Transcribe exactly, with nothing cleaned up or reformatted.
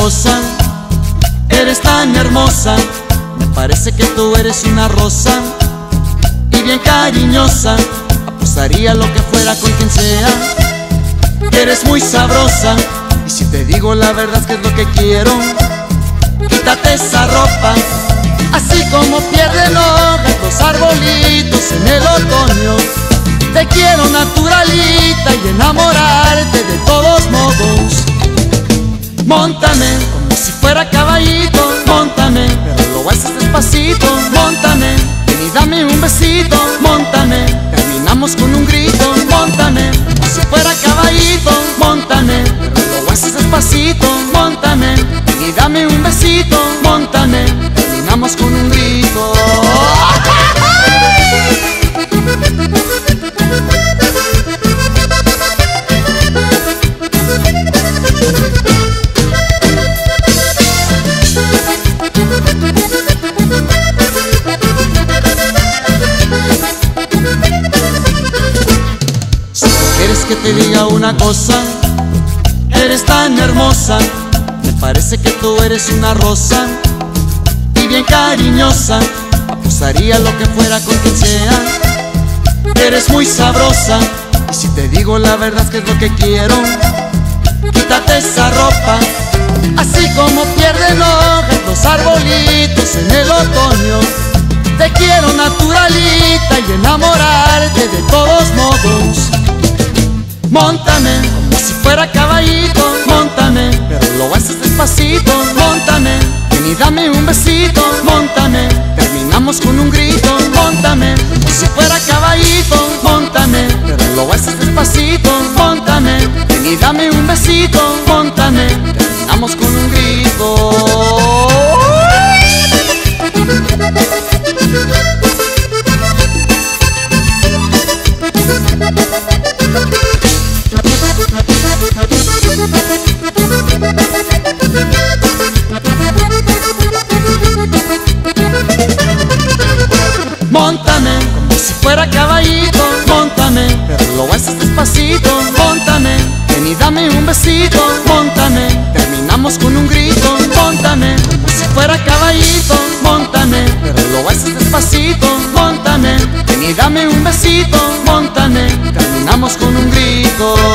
cosa, eres tan hermosa, me parece que tú eres una rosa y bien cariñosa, apostaría lo que fuera con quien sea. Eres muy sabrosa y si te digo la verdad es que es lo que quiero, quítate esa ropa, así como pierden hojas los arbolitos en el otoño. Te quiero naturalita y enamorarte de todos modos. Móntame como si fuera caballito, móntame, pero lo haces despacito. Móntame, ven y dame un besito. Móntame, terminamos con un grito. Móntame como si fuera caballito, móntame, pero lo haces despacito. Móntame, ven y dame un besito. Móntame, terminamos con un grito. Que te diga una cosa, eres tan hermosa, me parece que tú eres una rosa y bien cariñosa, apostaría lo que fuera con quien sea. Eres muy sabrosa y si te digo la verdad es que es lo que quiero, quítate esa ropa, así como pierden hojas los arbolitos en el otoño. Te quiero naturalita y enamorarte de todos modos. Móntame como si fuera caballito, móntame, pero lo haces despacito. Móntame, ven y dame un besito. Móntame, terminamos con un grito. Móntame como si fuera caballito, móntame, pero lo haces despacito. Móntame, ven y dame un besito. Móntame, terminamos con un grito. Móntame como si fuera caballito, móntame, pero lo haces despacito. Móntame, ven y dame un besito. Móntame, terminamos con un grito. Móntame como si fuera caballito, móntame, pero lo haces despacito. Móntame, ven y dame un besito. Móntame, terminamos con un grito.